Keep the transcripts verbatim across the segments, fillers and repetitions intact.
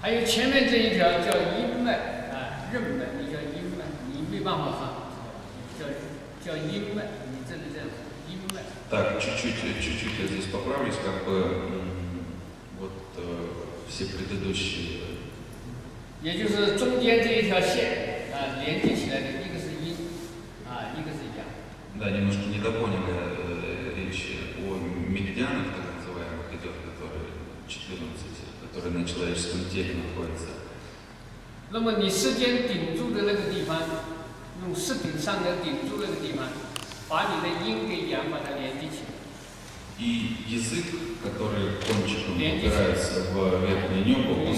还有前面这一条叫阴脉啊，任脉，你叫阴脉，你没办法放，叫叫阴脉，你这里这样阴脉。 Так, чуть-чуть, чуть-чуть я здесь поправлюсь, как бы вот все предыдущие. 也就是中间这一条线啊，连接起来的一个是阴啊，一个是阳。 Да, немножко недопоняли речь о меридианах, так называемых, идет, которые четырнадцать, которые на человеческом теле находятся. 那么你舌尖顶住的那个地方，用舌顶上的顶住那个地方，把你的阴跟阳把它连接起来。 И язык, который кончиком упирается в верхнее небо, он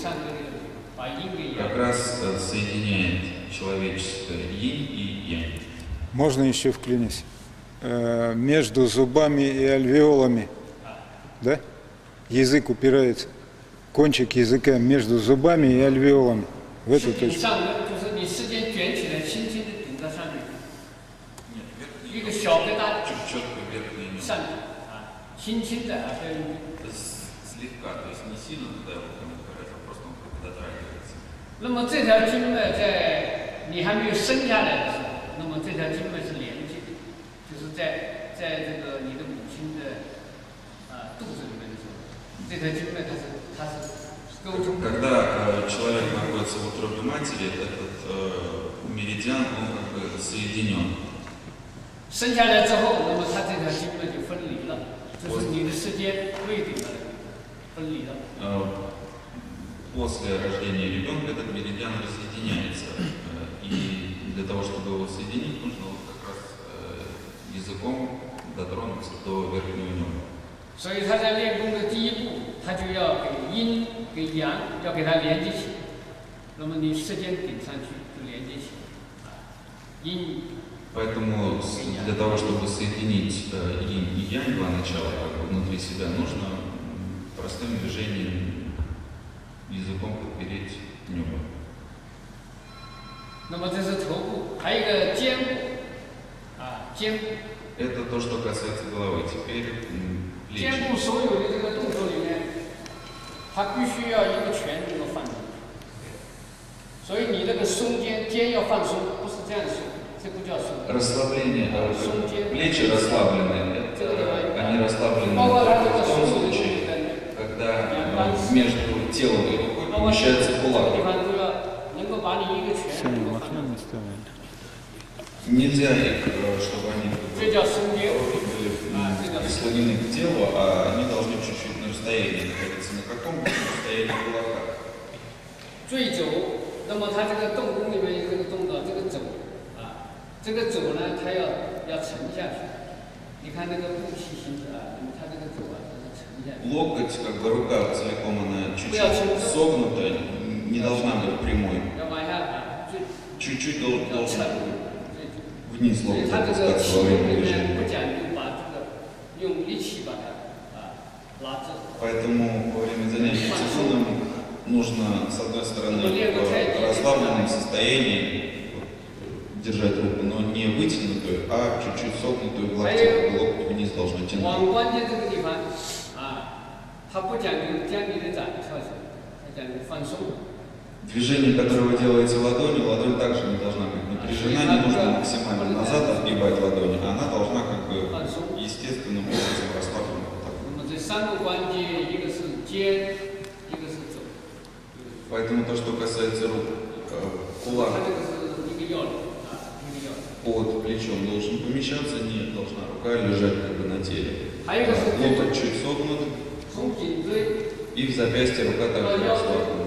как раз соединяет человеческое инь и янь. Можно еще вклинись? Э, между зубами и альвеолами, да? Язык упирается, кончик языка между зубами и альвеолами. В эту точку. Слегка, то есть не сильно туда его упирается, просто он дотрагивается. 那么这条经脉在你还没有生下来的时候，那么这条经脉是连接的，就是在在这个你的母亲的啊肚子里面的时候，这条经脉它是它是沟通。 Когда человек находится в утробе матери, этот меридиан он как бы соединен. 生下来之后，那么它这条经脉就分离了，就是你的舌尖位顶了，分离了。 После рождения ребенка этот меридиан рассоединяется, и для того, чтобы его соединить, нужно вот как раз языком дотронуться до верхнего неба. 所以他在练功的第一步，他就要给阴给阳要给它连接起来，那么你舌尖顶上去就连接起来，阴。 Поэтому для того, чтобы соединить инь и янь, два начала как бы внутри себя, нужно простым движением языком подпереть небо. 那么这是头部，还有一个肩部，啊，肩部。 Это то, что касается головы. Теперь плечи. 肩部所有的这个动作里面，它必须要一个拳能够放进去，所以你那个松肩，肩要放松，不是这样松。 Расслабление, плечи расслаблены, они расслаблены только в том случае, когда между телом и рукой помещается кулак. Нельзя их, чтобы они были прислонены к телу, а они должны чуть-чуть на расстоянии находиться. На каком расстоянии кулака? 坠肘，那么它这个动功里面有这个动作，这个肘。 这个肘呢，它要要沉下去。你看那个步气形式啊，它这个肘啊，它是沉下去。 Локоть, как бы рука целиком, она чуть-чуть согнутая, не должна быть прямой. Чуть-чуть должен вниз локоть опускаться во время движения. Поэтому во время занятий цигуном нужно, с одной стороны, в расслабленном состоянии держать руку, но не вытянутую, а чуть-чуть согнутую в локте, локоть вниз должен тянуть. Движение, которое вы делаете ладонью, ладонь также не должна быть напряжена, не нужно максимально назад отгибать ладони, а она должна как бы естественным образом расслаблена вот так. Поэтому то, что касается рук, кулак под плечом должен помещаться, не должна рука лежать как бы на теле. Локоть чуть согнут, и в запястье рука также расслаблена.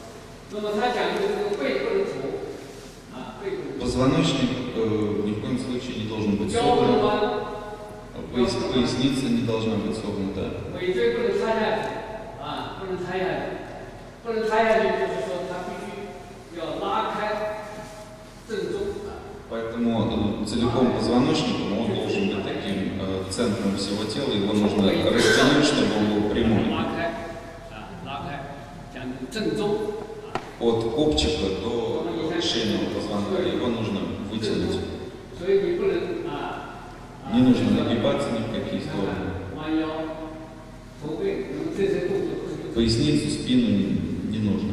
Позвоночник э, ни в коем случае не должен быть согнут, пояс, поясница не должна быть согнута. Поэтому целиком позвоночником он должен быть таким э, центром всего тела, его нужно растянуть, чтобы он был прямой. От копчика до шейного позвонка его нужно вытянуть. Не нужно нагибаться ни в какие стороны. Поясницу, спину не, не нужно.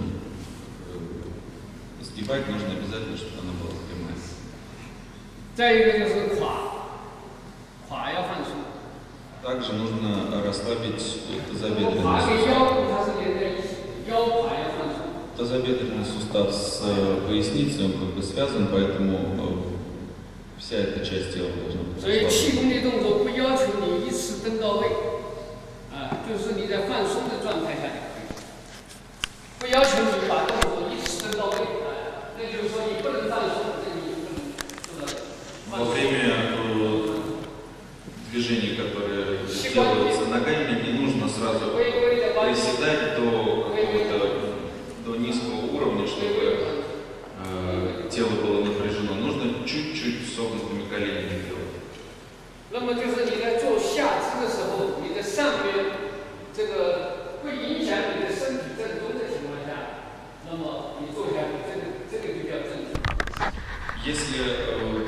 Сгибать нужно обязательно, чтобы она была прямая. 再一个就是胯，胯要放松。 Также нужно расслабить 胯 тазобедренный 跟 сустав. 腰部它是连在一起，腰胯要放松。 Тазобедренный сустав с поясницей, он как бы связан, поэтому вся эта часть тела должна быть 所以 расслаблена. 气功的动作不要求你一次蹬到位，啊，就是你在放松的状态下就可以，不要求你把动作一次蹬到位，啊，那就是说你不能放松，那你不能做到。 Во время э, движений, которые делаются ногами, не нужно сразу приседать до какого-то до низкого уровня, чтобы э, тело было напряжено. Нужно чуть-чуть согнутыми коленями делать. 那么就是你在做下肢的时候，你的上面这个不影响你的身体正中的情况下，那么你做下去，这个这个就叫正常。 Если э,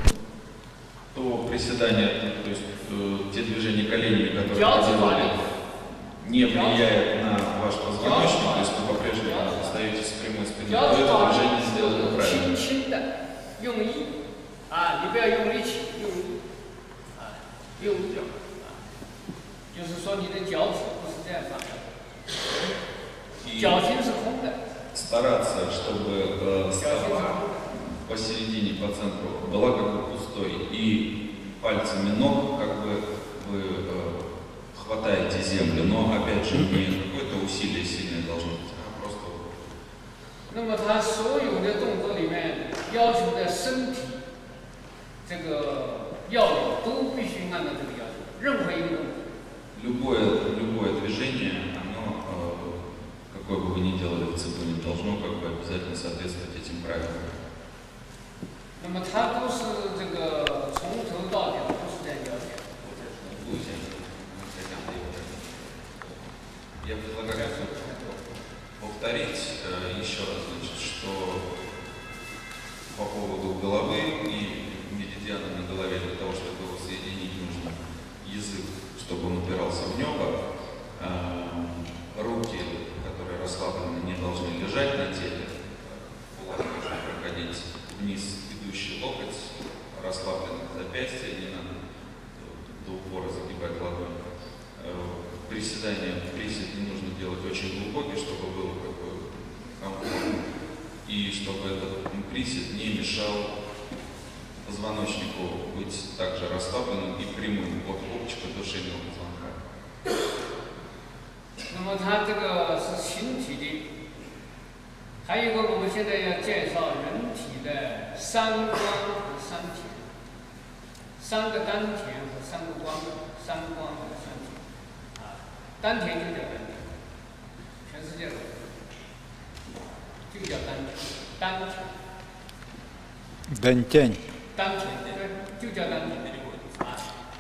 то приседание, то есть э, те движения коленями, которые вы делали, не влияет на ваш позвоночник, то есть вы по-прежнему остаетесь с прямой спиной, то это движение сделано правильно. 轻轻的用力，啊，你不要用力气，用力，啊，用力，啊，就是说你的脚趾不是这样放的，脚心是空的， Стараться, чтобы э, стопа посередине, по центру была как бы пустой, и пальцами ног как бы вы э, хватаете землю, но опять же не какое-то усилие сильное должно быть, а просто. 那么它所有的动作里面要求的身体这个要领都必须按照这个要求，任何一个动作。 Любое, любое движение, оно, э, какое бы вы ни делали в цигуне, должно как бы обязательно соответствовать этим правилам. 那么它都是这个从头到脚都是在了解。 Я предлагаю повторить э, еще раз, значит, что по поводу головы и меридиана на голове, для того, чтобы его соединить, нужно язык, чтобы он упирался в небо, э, руки, которые расслаблены, не должны лежать на теле, кулак должен проходить вниз, идущий локоть, расслабленное запястье, не надо до упора загибать ладонь. Приседание, присед не нужно делать очень глубокий, чтобы было как бы комфортно, и чтобы этот присед не мешал позвоночнику быть также расслабленным и прямым от копчика до шейного позвонка. 那么它这个是形体的，还有一个我们现在要介绍人体的三光和三田，三个丹田和三个光，三光和三田。 丹田就叫丹田，全世界就叫丹田，丹田。 丹田。 丹田，对，就叫丹田。啊。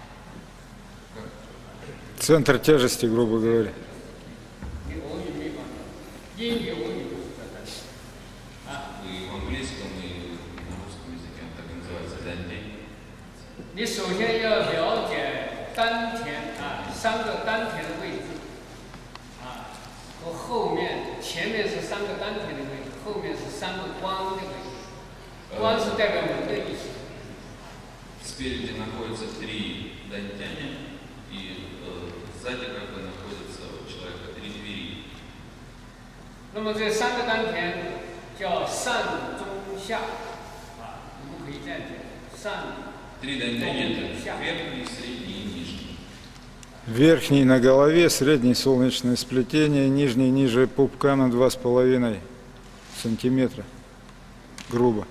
Центр тяжести, грубо говоря. 你俄语没关系，英语、俄语都是叫丹田。啊。 И в английском, и на русском языке так и называется дантень. 你首先要了解丹田啊，三个丹田的位置。 和后面前面是三个丹田的位置，后面是三个光的位置。光是代表门的意思。 Спереди находится три дантяня, и э, сзади как бы находится у человека три двери. 那么这三个丹田叫上中下，啊，你不可以这样讲，上。 Три дантяня это верхний, средний и нижний. Верхний на голове, средний солнечное сплетение, нижний ниже пупка на два с половиной сантиметра. Грубо.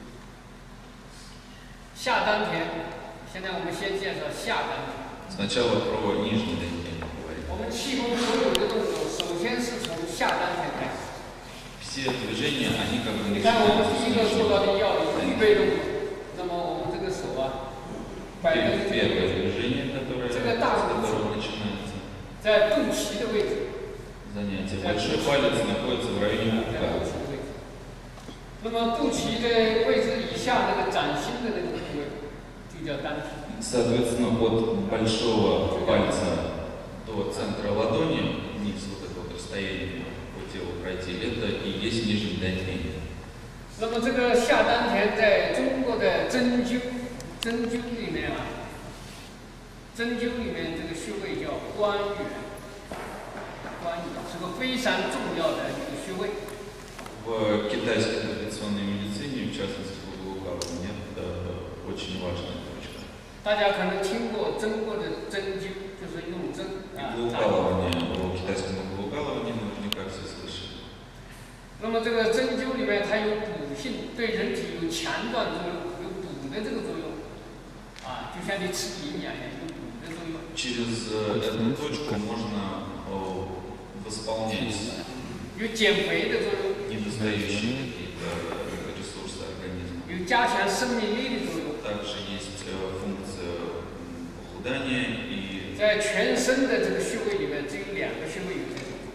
下丹田，现在我们先介绍下丹田。 Сначала про нижний дантень поговорим. 我们气功所有的动作，首先是从下丹田开始。 Все движения, они как бы 你看我们 начинаются 第一个做到的要领预备动作，那么我们这个手啊，摆在这个 Первое движение, которое, 这个大 с 拇 которого 指 начинается 在肚脐的位置。 занятие. Большой палец находится в районе 在 пупка. 肚脐的位置。那么肚脐的位置以下那个掌心的那个部位，就叫丹田。 Соответственно, от большого пальца до центра ладони, вниз вот это вот расстояние по телу пройти, пройти. Это и есть нижний дантень. 那么这个下丹田在中国的针灸，针灸里面啊，针灸里面这个穴位叫关元，关元是个非常重要的一个穴位。 В китайской традиционной медицине, в частности в иглоукалывании, это очень важная точка. 大家可能听过中国的针灸，就是用针啊。 Иглоукалывание, в китайском иглоукалывании наверняка все слышали. 那么这个针灸里面它有补性，对人体有强壮作用，有补的这个作用，啊，就像你吃营养一样，有补的作用。 Через эту точку можно восполнять 有减肥的作用， недостающие какие-то ресурсы организма. 有加强生命力的作用。 Также есть функция похудания и 在全身的这个穴位里面，只有两个穴位有这种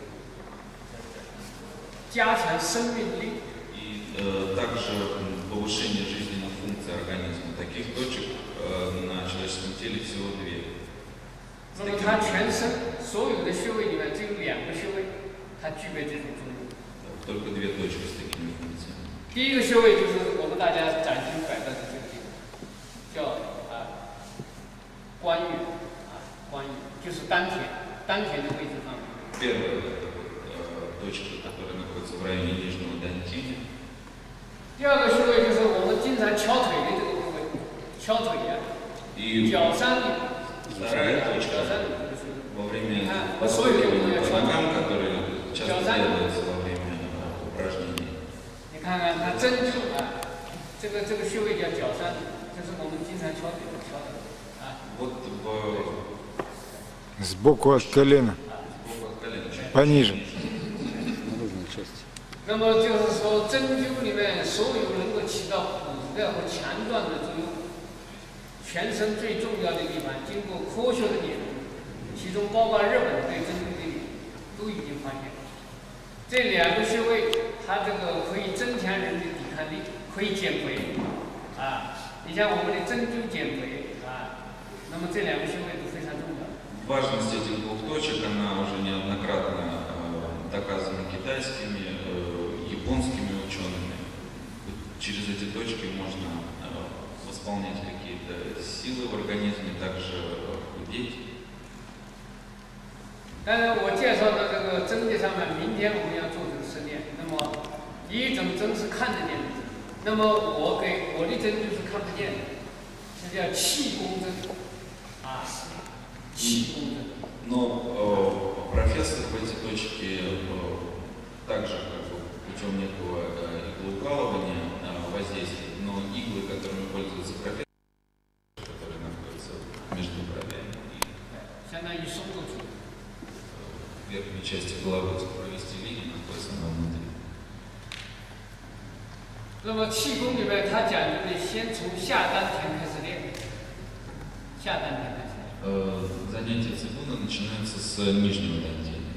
加强生命力。 и э, также повышение жизненных функций организма. Таких точек э, на человеческом теле всего две. 那么它全身所有的穴位里面只有两个穴位，它具备这种作用。 Только две точки с такими функциями. 第一个穴位就是我们大家斩钉摆断的这个地方，叫啊关羽啊关羽，就是丹田，丹田的位置上面。 Первая это вот, э, точка, которая находится в районе нижнего дантиня. 第二个穴位就是我们经常敲腿的这个部位，敲腿呀、 И 脚三里， вторая 脚 точка 三里就是 во время А, постукивания по вот ногам, которые часто 脚三里。 делаются во время э, упражнений. 你看看它针灸啊，这个这个穴位叫脚三里，就是我们经常敲腿敲的啊。 Вот в Сбоку от колена, сбоку от колена, чуть пониже. 那么就是说，针灸里面所有能够起到补的和强壮的作用，全身最重要的地方，经过科学的研究，其中包括日本对针灸的研究，都已经发现，这两个穴位，它这个可以增强人的抵抗力，可以减肥，啊，你像我们的针灸减肥啊，那么这两个穴位都非常重要。 Важность этих двух точек, она уже неоднократно э, доказана китайскими, э, японскими учеными. Через эти точки можно э, восполнять какие-то силы в организме, также э, худеть. 但是我介绍的这个针的上面，明天我们要做这个实验。那么一种针是看得见的针，那么我给我的针就是看不见的，这叫气功针，啊，气功针。 Но э, профессор в эти точки э, также как бы, путем некого э, иглоукалывания э, воздействует, но иглы, которыми пользуются профессор, которые находятся между бровями и э, в верхней части головы, провести линию, находится она внутри. 那么气功里面，它讲究的先从下丹田开始练，下丹田开始练。 Э, занятия цигуна начинаются с нижнего дантения.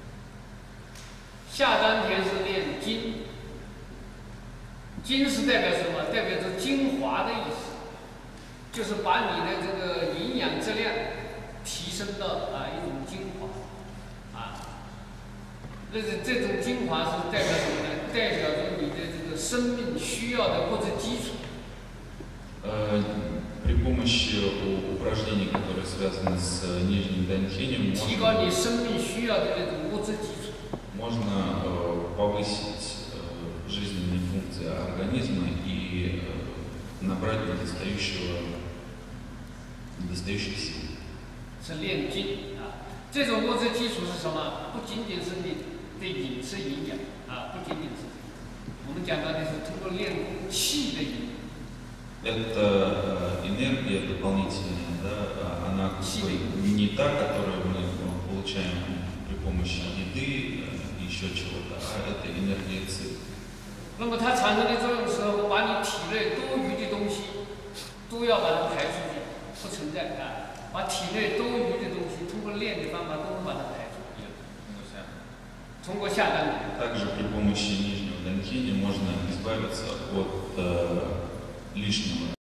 下丹田是练筋，筋是代表什么？代表着精华的意思，就是把你的这个营养质量提升到啊一种精华，啊，这是这种精华是代表什么呢？代表着你的这个生命需要的物质基础。 Э, при помощи упражнений, которые связаны с нижним дантением, 提高 можно, 你生命需要的那种物质基础。 можно э, повысить э, жизненные функции организма и э, набрать недостающего, недостающих сил. 是炼筋啊，这种物质基础是什么？不仅仅是你的饮食营养啊，不仅仅是，我们讲到的是通过练气的营养。 Это э, энергия дополнительная, да, она как бы не та, которую мы получаем при помощи еды, э, еще чего-то, а это энергия ци. 那么它产生的作用是把你体内多余的东西都要把它排出去，不存在啊，把体内多余的东西通过练的方法都能把它排出去。通过下丹田。 Также при помощи нижнего дантения можно избавиться от э, лишнего